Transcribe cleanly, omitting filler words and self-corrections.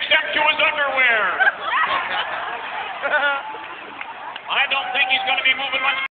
except to his underwear. I don't think he's going to be moving much.